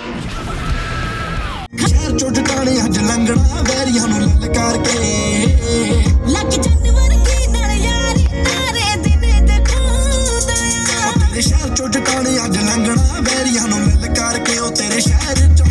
शहर चो टकाने अज लंघना वैरियां नूं ललकार के लग जानवर की नाल यारी तारे दिन दिखांदा आ तेरे शहर चो टकाने अज लंघना वैरियां नूं ललकार के ओ तेरे शहर चो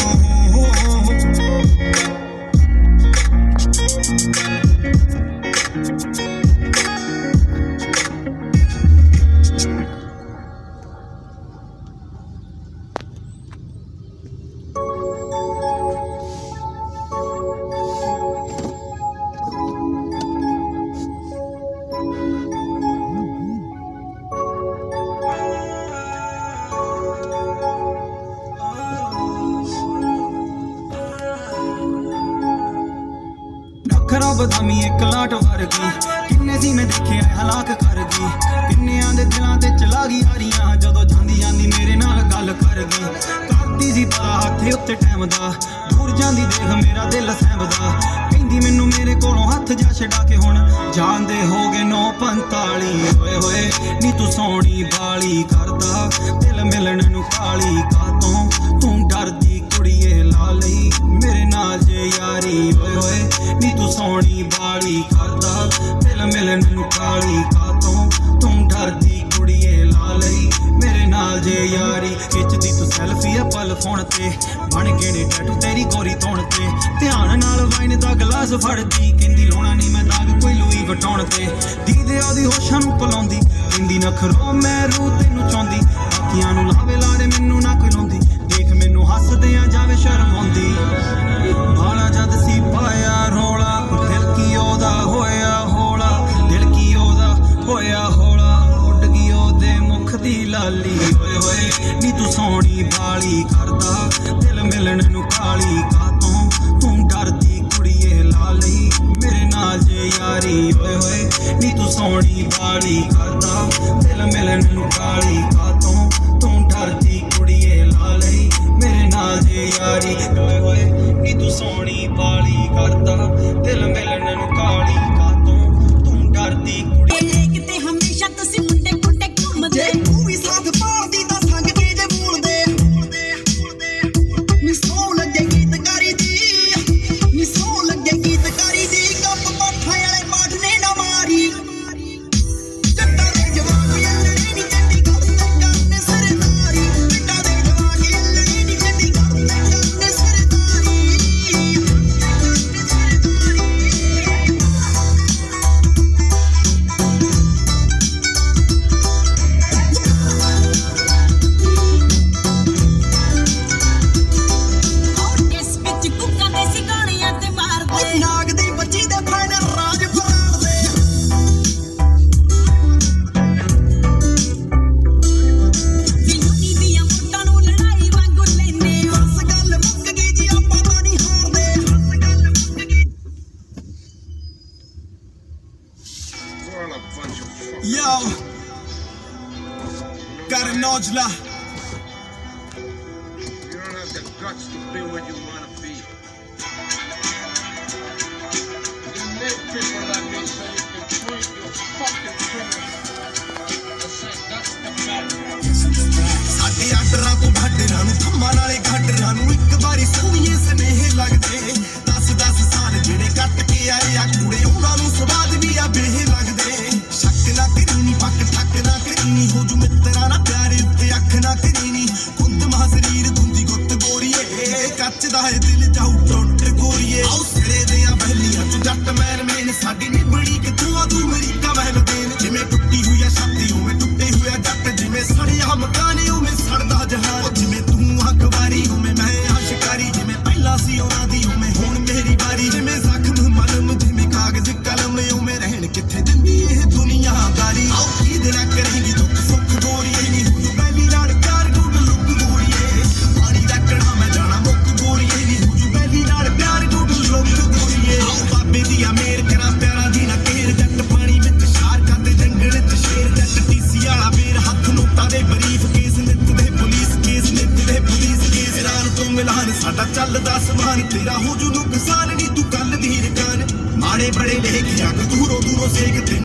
खराब बदामी एक लाट वर्गी किन्ने सी मैं देखे हलाक कर गई किन्नियां दे दिलां ते चला गई यारियां जदों जांदी जांदी मेरे नाल गल कर गई करदी सी पता हथे उत्ते टाइम दा दूर जांदी देख मेरा दिल सहमदा कहंदी मैनू मेरे कोलों हथ जा छड़ा के हुण जांदे हो गए 9:45 होए होए नी तू सोहणी बाली करदा दिल मिलन नू काली कातों तू डरदी कुड़िए ला लई मेरे नाल जे यारी होए होए नी तू सोहणी बाली करदा दिल मिलन नू काली कातों तू डरदी कुड़िए ला लई मेरे नाल जे यारी खिचदी तू सैल्फी आ पल फोन ते बन गए ने टैटू तेरी गोरी तोण ते ध्यान नाल वाइन दा गलास फड़दी कहंदी लोना नहीं मैं दाग कोई लुई वटाउण ते दीदे आदी होशां नू पलाउंदी कहंदी नखरो मैं रू तैनू चाहुंदी बाकियां नू लावे लारे मैनू ना कोई लाउंदी देख मैनू हसदे आ जावे शर्म आउंदी भाला जद सी पाया रोला दिल की ओदा होया होला दिल की ओदा होया होला उड गई ओदे मुख दी लाली होए होए नी तू सोहणी बाली करदा दिल मिलन नू काली कातों तू डरदी कुड़िए ला लई मेरे नाल जे यारी होए होए नी तू सोहणी बाली करदा दिल मिलन नू काली कातों तू डरदी कुड़िए ला लई मेरे नाल जे यारी होए होए नी तू सोहणी बाली करदा दिल मिलन नू काली कातों तू डरदी कुड़िए देखते हमेशा तुसी मुंडे कुंडे घूमदे तू भी साथ पालदी दा संग के जे बोलदे नी सौ लगे गीतकारी दी नी सौ लगे गीतकारी दी गप पट्ठा वाले बाठने ना मारी जट्टा दे जवान लड़ी नी जट्टी करने सरदारी जट्टा दे जवान लड़ी नी जट्टी करने सरदारी और इस विच कुक्का दे सिगाणियां ते मारदे नाग दी बच्ची दे फाइनल राज फरार दे विलोनी दियां मुट्टां नू लड़ाई वांगू लैंदे बस गल मुक गई जी आपां तां नहीं हारदे बस गल मुक गई We're all a bunch of fuck. Yo, got a nodula. You don't have the guts to be what you want to be. You make people like me so you can point your fucking fingers and say that's the bad. ਸਾਡੇ ਆਰਡਰਾਂ ਤੋਂ ਢੱਡਰਾਂ ਨੂੰ ਥੰਮਾਂ ਨਾਲੇ ਘਾਟਰਾਂ ਨੂੰ ਇੱਕ ਵਾਰੀ ਸੋਹਣੀਏ ਸਨੇਹ ਲੱਗਦੇ 10 ਸਾਲ ਜਿਹੜੇ ਕੱਟ ਕੇ ਆਏ ਆ ਕੁੜੇ ਉਹਨਾਂ ਨੂੰ ਸਵਾਦ ਵੀ ਆ ਬੇਹ ਲੱਗਦੇ ਸ਼ੱਕ ਨਾ ਕਰੀ ਨੀ ਪੱਕ ਠੱਕ ਨਾ ਕਰੀ ਨੀ ਹੋ ਜੂ ਮਿੱਤਰਾਂ ਨਾ ਪਿਆਰੇ ਉੱਤੇ ਅੱਖ ਨਾ ਕਰੀ ਨੀ ਕੁੰਦ ਮਹਾ ਸਰੀਰ ਗੁੰਦੀ ਗੁੱਤ ਗੋਰੀਏ ਕੱਚ ਦਾ ਹੈ ਦਿਲ ਜਾਊ ਟੁੱਟ ਗੋਰੀਏ ਆਉ ਸਿਰੇ ਦੀਆਂ ਬਹਿਲੀਆਂ ਚ ਜੱਟ ਮੈਨ ਮੇਨ ਸਾਡੀ ਨਿਬੜੀ ਕਿੱਥੋਂ ਆ ਤੂੰ ਅਮਰੀਕਾ ਮਹਿਲ ਦੇਨ ਜਿਵੇਂ ਟੁੱਟੀ ਹੋਈ ਆ ਛਾਤੀ ਉਵੇਂ ਟੁੱਟੇ ਹੋਇਆ ਜੱਟ ਜਿਵੇਂ ਸੜਿਆ ਮਕਾਨ ਉਵੇਂ ਸੜਦਾ ਜਹਾਨ ਜਿਵੇਂ ਤੂੰ ਅਖਬਾਰੀ ਉਵੇਂ ਮੈਂ ਆਸ਼ਿਕਾਰੀ ਜਿਵੇਂ ਪਹਿਲਾਂ ਸੀ ਉਹਨਾਂ ਦੀ ਉਵੇਂ ਹੁਣ ਮੇਰੀ ਵਾਰੀ ਜਿਵੇਂ ਜ਼ਖਮ ਮਲਮ ਜਿਵੇਂ ਕਾਗਜ਼ ਕਲਮ ਉਵੇਂ ਰਹਿਣ ਕਿੱਥੇ ਦਿੰਦੀ ਇਹ ਦੁਨੀਆਦਾਰੀ ਆਉ ਕੀ ਦੇਣਾ ਕਰੇਂਗੀ ਦੁੱਖ ਸੁੱਖ ਗੋਰੀਏ ਨਹੀਂ ਹੋ ਜੂ ਪਹਿਲੀ ਲੜ ਪਿਆਰ ਗੁੱਡ ਲੁੱਕ ਗੋਰੀਏ ਪਾਣੀ ਦਾ ਕੜਾ ਮੈਂ ਜਾਣਾ ਮੁੱਕ ਗੋਰੀਏ ਨਹੀਂ ਹੋ ਜੂ ਪਹਿਲੀ ਲੜ ਪਿਆਰ ਗੁੱਡ ਲੁੱਕ ਗੋਰੀਏ ਆਉ ਬਾਬੇ ਦੀ ਆ ਮੇਰ ਕਰਾਂ ਪਿਆਰਾਂ ਦੀ ਨਾ ਕੇਰ ਜੱਟ ਪਾਣੀ ਵਿੱਚ ਸ਼ਾਰਕਾਂ ਤੇ ਜੰਗਲ ਚ ਸ਼ੇਰ ਜੱਟ ਟੀਸੀ ਵਾਲਾ ਵੇਰ ਹੱਥ ਨੋਟਾਂ ਦੇ ਬਰੀਫ ਕੇਸ ਨਿੱਤ ਦੇ ਪੁਲਿਸ ਕੇਸ ਰਾਨ ਤੋਂ ਮਿਲਾਨ ਸਾਡਾ ਚੱਲਦਾ ਸਮਾਨ ਤੇਰਾ ਹੋ ਜੂ ਨੁਕਸਾਨ ਨਹੀਂ ਤੂੰ ਕੱਲ ਦੀ ਰਕਾਨ ਮਾੜੇ ਬੜੇ ਲੇਖ ਜੱਗ ਦੂਰੋਂ ਸੇਕ ਤੇ